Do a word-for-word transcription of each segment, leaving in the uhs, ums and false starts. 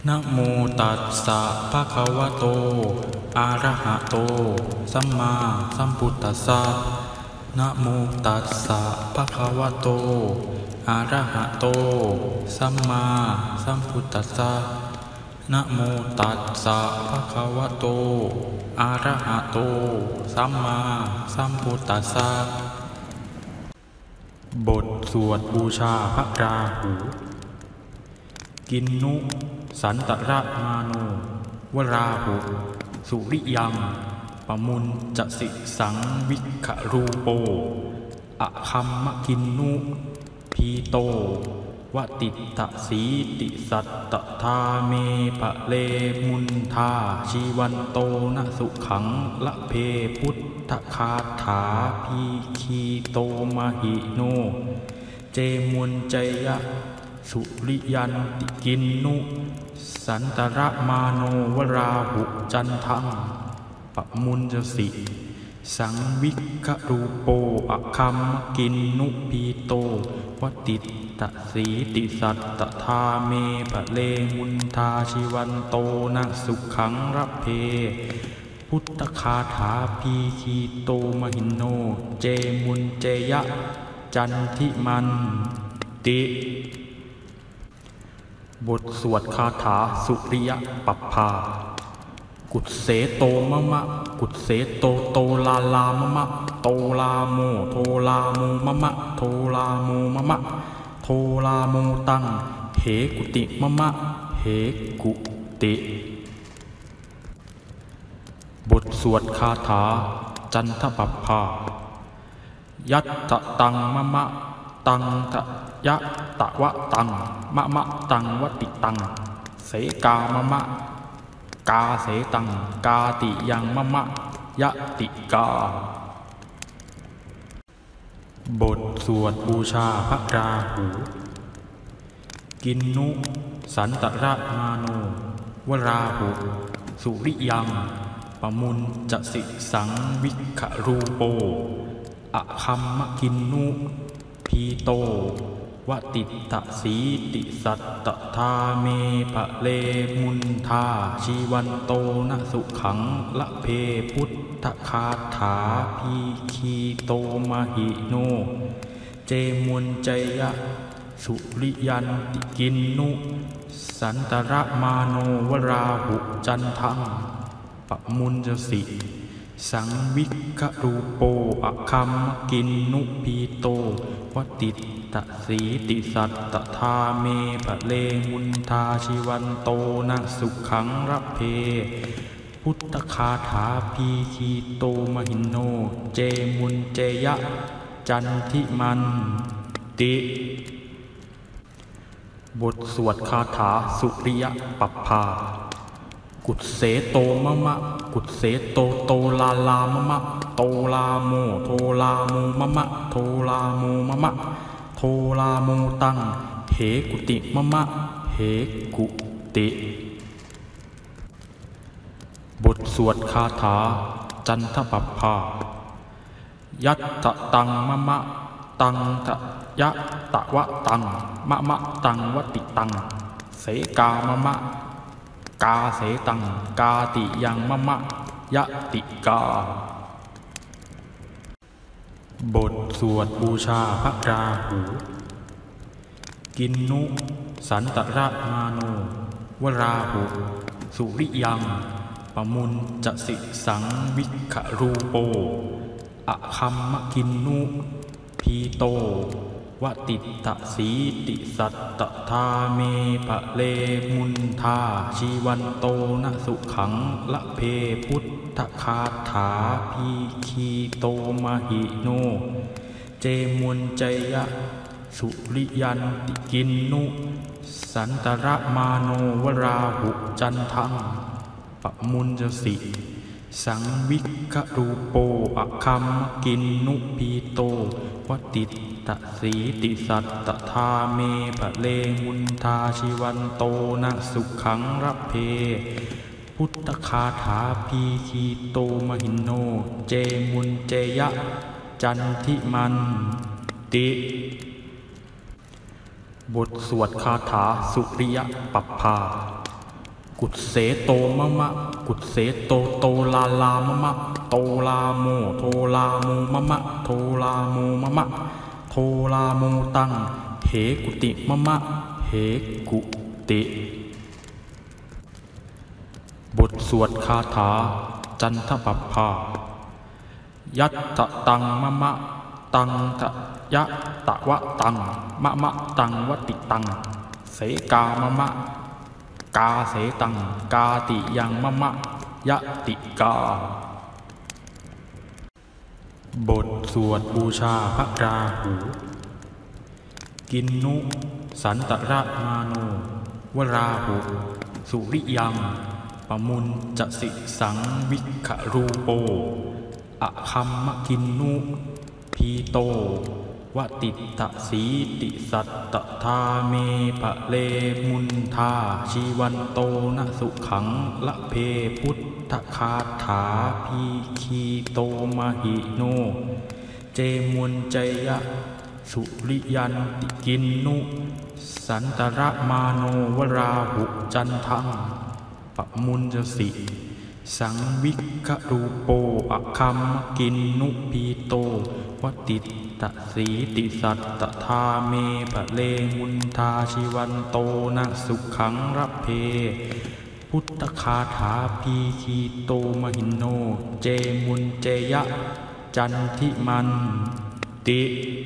นะโมตัสสะภะคะวะโตอะระหะโตสัมมาสัมพุทธัสสะนะโมตัสสะภะคะวะโตอะระหะโตสัมมาสัมพุทธัสสะนะโมตัสสะภะคะวะโตอะระหะโตสัมมาสัมพุทธัสสะบทสวดบูชาพระราหูกินนุสันตระมาโนวราหุสุริยังปมุญจสิสังวิขรูโปอะคัมมะกินนุพีโตวติตะสีติสัตตทาเมปะเลมุนทาชีวันโตนะสุขังละเพพุทธคาถาพีคีโตมหิโนเจมุนจยะสุริยันติกินนุสันตระมาโนวราหุจันทังปะมุญจสิสังวิครูโปอะคัมมะกินนุพีโตวติตะสีติสัตตทาเมปะเลมุนทาชีวันโตนะสุขังระเพพุทธคาถาพีคีโตมหิโนเจมุนเจยะจันทิมันติบทสวดคาถาสุริยปัปภากุศเสโตมะมะกุศเสโตโตลาลามะมะโตลาโมโทลาโมมะมะโทลาโมมะมะโทลาโมตังเหกุติมะมะเหกุติบทสวดคาถาจันทปัปภายัตตะตังมะมะตังทะยะตะวะตังมะมะตังวติตังเสกามะมะกาเสตังกาติยังมะมะยะติกาบทสวดบูชาพระราหูกินนุสันตระมาโนวราหุสุริยังปมุญจสิสังวิขรูโปอะคัมมะกินนุพีโตวติตะสีติสัตตทาเมปะเลมุนทาชีวันโตนะสุขังละเพพุทธคาถาพีคีโตมหิโนเจมุนจยะสุริยันติกินนุสันตระมาโนวราหุจันทังปะมุญจสิสังวิครูโปอะคัมมะกินนุพีโตวติตะสีติสัตตทาเมปะเลมุนทาชีวันโตนะสุขังระเพพุทธคาถาพีคีโตมหิโนเจมุนเจยะจันทิมันติบทสวดคาถาสุริยปัปภากุศเสโตมะมะกุศเสโตโตลาลามะมะโตลาโมโทลาโมมะมะโทลาโมมะมะโทลาโมตังเหกุติมะมะเหกุติบทสวดคาถาจันทปัปภายัตตะตังมะมะตังทะยะตะวะตังมะมะตังวติตังเสกามะมะกาเสตังกาติยังมะมะยะติกาบทสวดบูชาพระราหูกินนุสันตระมาโนวราหุสุริยังปมุญจสิสังวิขรูโปอะคัมมะกินนุพีโตวติตะสีติสัตตทาเมปะเลมุนทาชีวันโตนะสุขังละเพพุทธคาถาพีคีโตมหิโนเจมุนจยะสุริยันติกินนุสันตระมาโนวราหุจันทังปะมุญจสิสังวิครูโปอะคัมมะกินนุพีโตวติตะสีติสัตตทาเมปะเลมุนทาชีวันโตนะสุขังระเพพุทธคาถาพีคีโตมหิโนเจมุนเจยะจันทิมันติบทสวดคาถาสุริยปัปภากุดเสโตมะมะกุดเสโตโตลาลามะมะโตลาโมโทลาโมมะมะโทลาโมมะมะโทลาโมตังเหกุติมะมะเหกุติบทสวดคาถาจันทปัปภายัตตะตังมะมะตังตะยะตะวะตังมะมะตังวติตังเสกามะมะกาเสตังกาติยังมะมะยะติกาบทสวดบูชาพระราหูกินนุสันตระมาโนวราหุสุริยังปมุนจะสิสังวิขรูโปอะคัมมะกินนุพีโตวติตะสีติสัตตทาเมภะเลมุนทาชีวันโตนะสุขังละเพพุทธคาถาพีคีโตมหิโนเจมุนใจยะสุริยันติกินนุสันตระมาโนวราหุจันทังปมุนจสิสังวิครูโปอะคัมมะกินนุพีโตวติตะสีติสัตตทาเมภะเลมุนทาชีวันโตนะสุขังระเพพุทธคาถาพีคีโตมหินโนเจมุนเจยะจันทิมันติ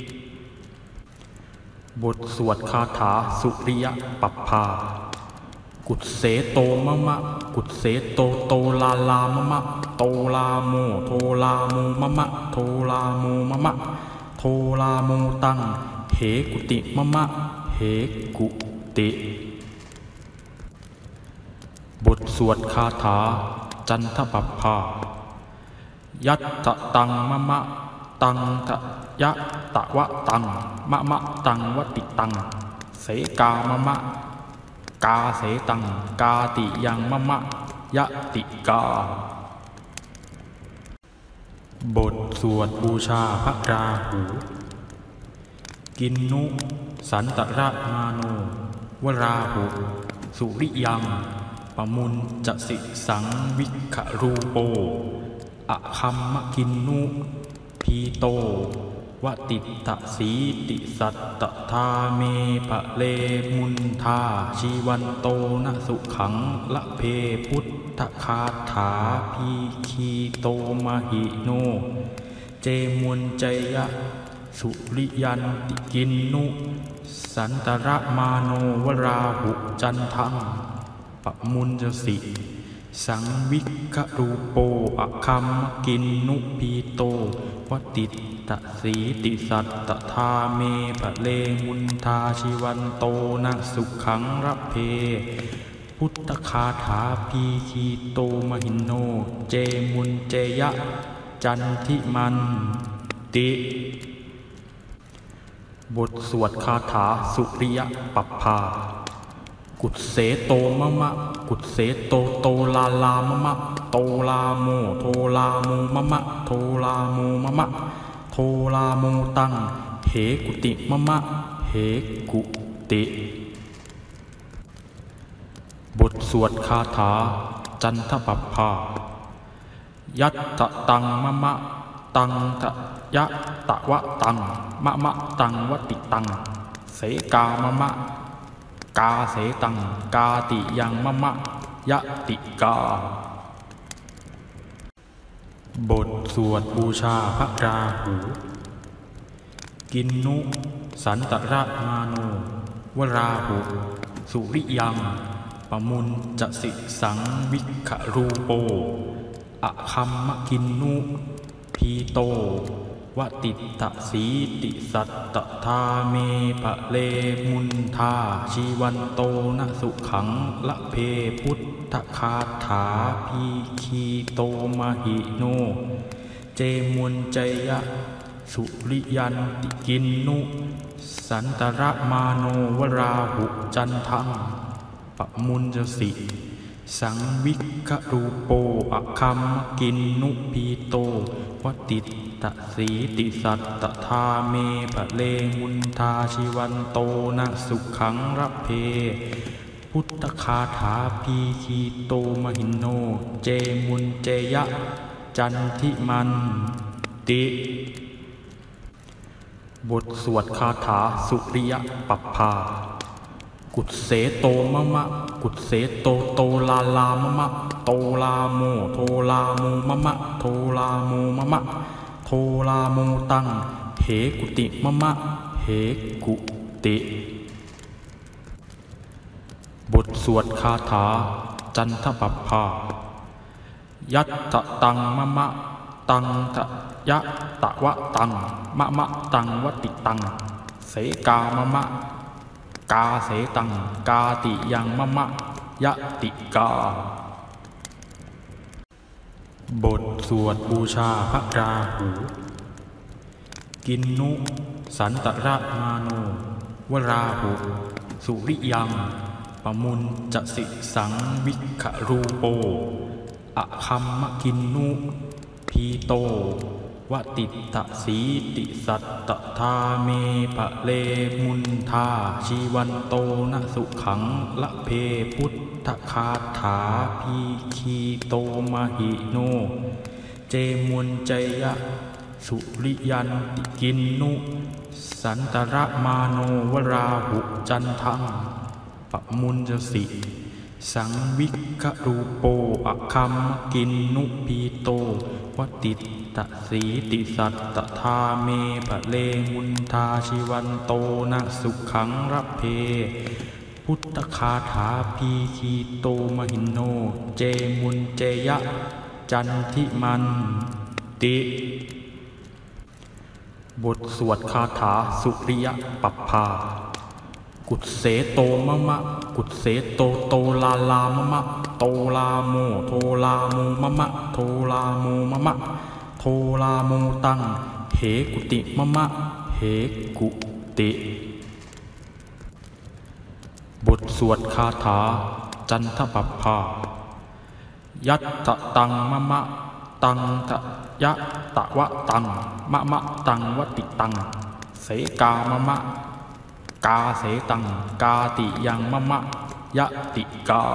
บทสวดคาถาสุริยปัปภากุดเสโตมะมะกุดเสโตโตลาลามะมะโตลาโมโทลาโมมะมะโทลาโมมะมะโทลาโมตังเหกุติมะมะเหกุติบทสวดคาถาจันทปัปภายัตตะตังมะมะตังตะยะตะวะตังมะมะตังวติตังเสกามะมะกาเสตังกาติยังมะมะยะติกาบทสวดบูชาพระราหูกินนุสันตระมาโนวราหุสุริยังปมุนจะสิสังวิขรูโปอะคัมมะกินนุพีโตวติตะสีติสัตตทาเมภะเลมุนทาชีวันโตนะสุขังละเพพุทธคาถาพีคีโตมหิโนเจมุนใจยะสุริยันติกินนุสันตระมาโนวราหุจันทังปมุนจสิสังวิครูโปอะคัมมะกินนุพีโตวติตะสีติสัตตทาเมภะเลมุนทาชีวันโตนะสุขังระเพพุทธคาถาพีคีโตมหินโนเจมุนเจยะจันทิมันติบทสวดคาถาสุริยปัปภากุดเสโตมะมะกุดเสโตโตลาลามะมะโตลาโมโทลาโมมะมะโทลาโมมะมะโทลาโมตังเหกุติมะมะเหกุติบทสวดคาถาจันทปัปภายัตตะตังมะมะตังตะยะตะวะตังมะมะตังวติตังเสกามะมะกาเสตังกาติยังมะมะยะติกาบทสวดบูชาพระราหูกินนุสันตระมาโนวราหุสุริยังปมุนจะสิสังวิขรูโปอะคัมมะกินนุพีโตวติตะสีติสัตตทาเมภะเลมุนทาชีวันโตนะสุขังละเพพุทธคาถาพีคีโตมหิโนเจมุนใจยะสุริยันติกินนุสันตระมาโนวราหุจันทังปมุนจสิสังวิครูโปอะคัมมะกินนุพีโตวติตะสีติสัตตทาเมภะเลมุนทาชีวันโตนะสุขังระเพพุทธคาถาพีคีโตมหินโนเจมุนเจยะจันทิมันติบทสวดคาถาสุริยปัปภากุศเสโตมะมะกุศเสโตโตลาลามะมะโตลาโมโทลาโมมะมะโทลาโมมะมะโทลาโมตังเหกุติมะมะเหกุติบทสวดคาถาจันทปัปภายัตตะตังมะมะตังตะยะตะวะตังมะมะตังวติตังเสกามะมะกาเสตังกาติยังมะมะยะติกาบทสวดบูชาพระราหูกินนุสันตระมาโนวราหุสุริยังปมุญจสิสังวิขรูโปอะคัมมะกินนุพีโตวติตะสีติสัตตทาเมภะเลมุนทาชีวันโตนะสุขังละเพพุทธคาถาพีคีโตมหิโนเจมุนเจยะสุริยันติกินนุสันตระมาโนวราหุจันทังปะมุญจสิสังวิกรูโปอะคัมมกินนุพีโตวติตะสีติสัตตทาเมภะเลมุนทาชีวันโตนะสุขังระเพพุทธคาถาพีคีโตมหินโนเจมุนเจยะจันทิมันติบทสวดคาถาสุริยปัปภากุศเสโตมะมะกุศเสโตโตลาลามะมะโตลาโมโทลาโมมะมะโทลาโมมะมะโทลาโมตังเหกุติมะมะเหกุติบทสวดคาถาจันทปัปภายัตตะตังมะมะตังตะยะตะวะตังมะมะตังวติตังเสกามะมะกาเสตังกาติยังมะมะยะติกา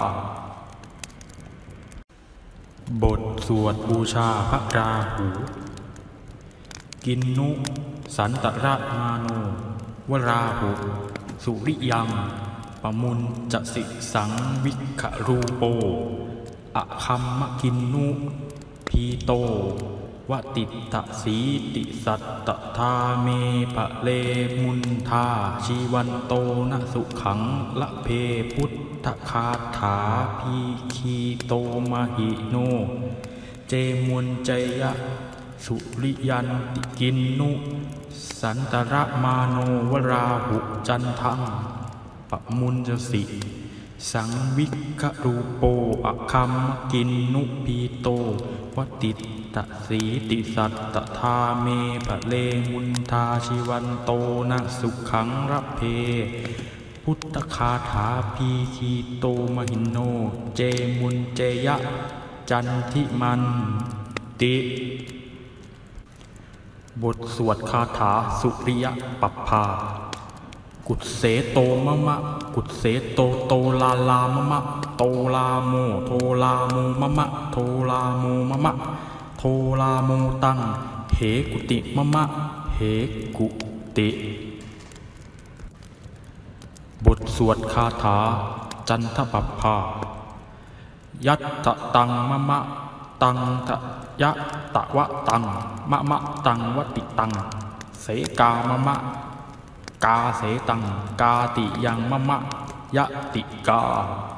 บทสวดบูชาพระราหูกินนุสันตระมาโนวราหุสุริยังปมุญจสิสังวิขรูโปอะคัมมะกินนุพีโตวติตะสีติสัตตทาเมภะเลมุนทาชีวันโตนะสุขังละเพพุทธคาถาพีคีโตมหิโนเจมุนเจยะสุริยันติกินนุสันตระมาโนวราหุจันทังปะมุญจสิสังวิกรูโปอะคัมมกินนุพีโตวติตะสีติสัตตทาเมภะเลมุนทาชีวันโตนะสุขังระเพพุทธคาถาพีคีโตมหินโนเจมุนเจยะจันทิมันติบทสวดคาถาสุริยปัปภากุศเสโตมะมะกุศเสโตโตลาลามะมะโตลาโมโทลาโมมะมะโทลาโมมะมะโทลาโมตังเหกุติมะมะเหกุติบทสวดคาถาจันทปัปภายัตตะตังมะมะตังตะยะตะวะตังมะมะตังวติตังเสกามะมะกาเสตังกาติยังมะมะยะติกา